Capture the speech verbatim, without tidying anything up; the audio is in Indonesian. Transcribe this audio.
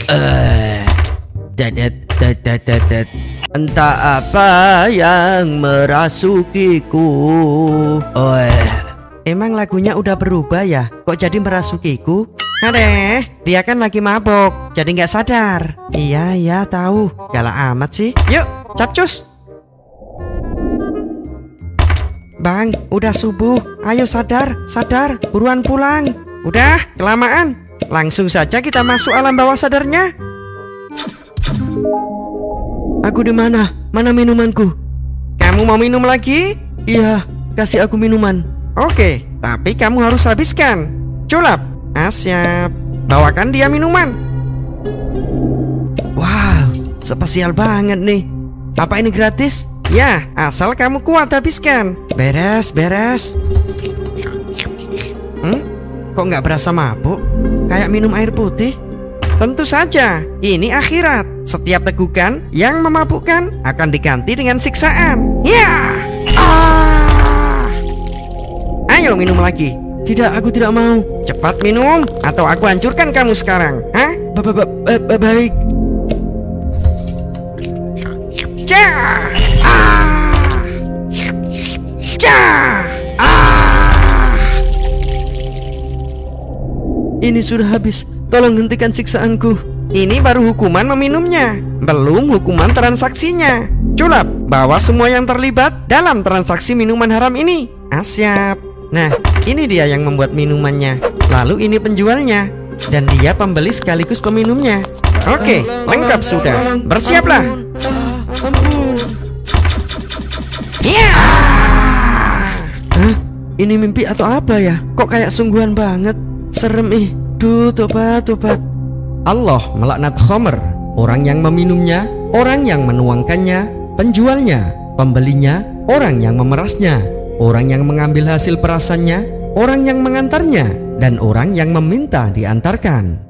Eh, dadet, dadet, dadet. Entah apa yang merasukiku. Oh, emang lagunya udah berubah ya? Kok jadi merasukiku? Adeh, dia kan lagi mabok, jadi nggak sadar. Iya, iya tahu. Galak amat sih. Yuk, capcus. Bang, udah subuh. Ayo sadar, sadar. Buruan pulang. Udah, kelamaan. Langsung saja kita masuk alam bawah sadarnya. Aku di mana? Mana minumanku? Kamu mau minum lagi? Iya, kasih aku minuman. Oke, tapi kamu harus habiskan. Culap, ah, siap. Bawakan dia minuman. Wow, spesial banget nih. Apa ini gratis? Ya, asal kamu kuat habiskan. Beres, beres. Hmm? Kok nggak berasa mabuk? Kayak minum air putih? Tentu saja, ini akhirat. Setiap tegukan yang memabukkan akan diganti dengan siksaan. Ya! Ah! Ayo minum lagi. Tidak, aku tidak mau. Cepat minum, atau aku hancurkan kamu sekarang. Hah? Baik. Cah! Ah! Cah! Ah! Ini sudah habis. Tolong hentikan siksaanku. Ini baru hukuman meminumnya, belum hukuman transaksinya. Culap, bawa semua yang terlibat dalam transaksi minuman haram ini. Ah, siap. Nah, ini dia yang membuat minumannya. Lalu ini penjualnya. Dan dia pembeli sekaligus peminumnya. Oke, lengkap sudah. Bersiaplah. Ya. Hah? Ini mimpi atau apa ya? Kok kayak sungguhan banget. Serem ih. Duh, tobat, tobat. Allah melaknat khamr, orang yang meminumnya, orang yang menuangkannya, penjualnya, pembelinya, orang yang memerasnya, orang yang mengambil hasil perasannya, orang yang mengantarnya, dan orang yang meminta diantarkan.